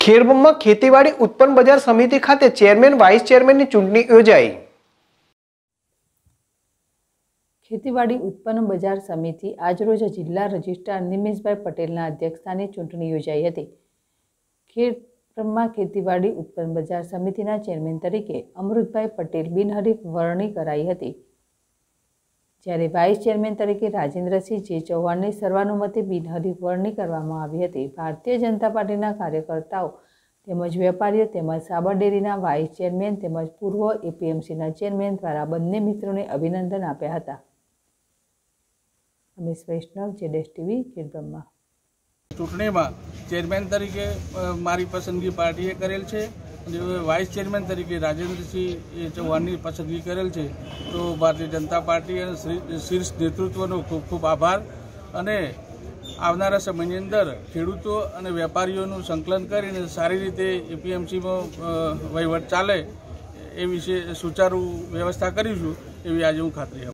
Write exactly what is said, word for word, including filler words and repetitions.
ખેડબ્રહ્મા ખેતીવાડી ઉત્પન્ન બજાર સમિતિ ખાતે ચેરમેન વાઇસ ચેરમેનની ચૂંટણી યોજાઈ। ખેતીવાડી ઉત્પન્ન બજાર સમિતિ આજરોજ જિલ્લા રજિસ્ટ્રાર નિમેશભાઈ પટેલના અધ્યક્ષસ્થાને ચૂંટણી યોજાઈ હતી। ખેડબ્રહ્મા ખેતીવાડી ઉત્પન્ન બજાર સમિતિના ચેરમેન તરીકે અમૃતભાઈ પટેલ બિનહરીફ વરણી કરાઈ હતી, જ્યારે વાઇસ ચેરમેન તરીકે રાજેન્દ્રસિંહ જે ચૌહાણની સર્વાનુમતે બિનહરીફ વરણી કરવામાં આવી હતી। ભારતીય જનતા પાર્ટીના કાર્યકર્તાઓ તેમજ વેપારીઓ તેમજ સાબર ડેરીના વાઇસ ચેરમેન તેમજ પૂર્વ એપીએમસીના ચેરમેન દ્વારા બંને મિત્રોને અભિનંદન આપ્યા હતા। રમેશ વૈષ્ણવ, જેડેશ ટીવી, ખેડબ્રહ્મા। ચૂંટણીમાં ચેરમેન તરીકે મારી પસંદગી પાર્ટીએ કરેલ છે, વાઇસ ચેરમેન તરીકે રાજેન્દ્રસિંહ ચૌહાણની પસંદગી કરેલ છે। તો ભારતીય જનતા પાર્ટી અને શીર્ષ નેતૃત્વનો ખૂબ ખૂબ આભાર અને આવનારા સમયની અંદર ખેડૂતો અને વેપારીઓનું સંકલન કરીને સારી રીતે એપીએમસીમાં વહીવટ ચાલે એ વિશે સુચારુ વ્યવસ્થા કરીશું એવી આજે હું ખાતરી આપું।